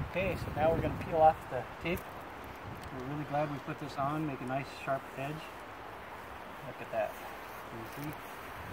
Okay, so now we're going to peel off the tape. We're really glad we put this on, make a nice sharp edge. Look at that. Can you see?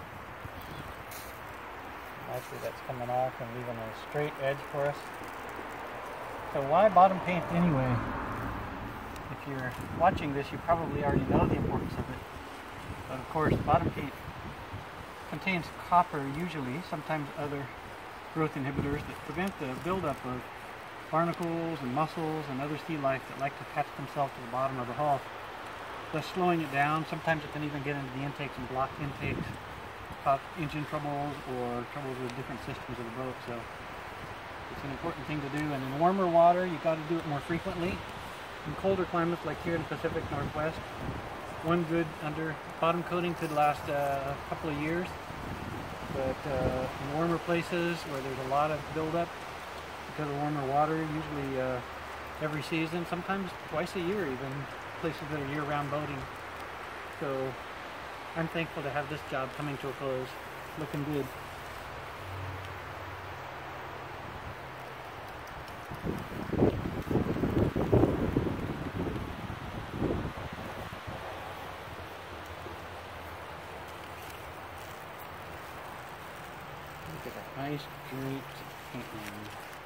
Nicely that's coming off and leaving a straight edge for us. So why bottom paint anyway? If you're watching this, you probably already know the importance of it. But of course, bottom paint contains copper usually, sometimes other growth inhibitors that prevent the buildup of barnacles and mussels and other sea life that like to attach themselves to the bottom of the hull, thus slowing it down. Sometimes it can even get into the intakes and block intakes, cause engine troubles or troubles with different systems of the boat. So it's an important thing to do, and in warmer water you got to do it more frequently. In colder climates like here in the Pacific Northwest, one good under bottom coating could last a couple of years, but in warmer places where there's a lot of buildup because of warmer water, usually every season, sometimes twice a year even, places that are year-round boating. So I'm thankful to have this job coming to a close. Looking good. Look at that nice, great paint line.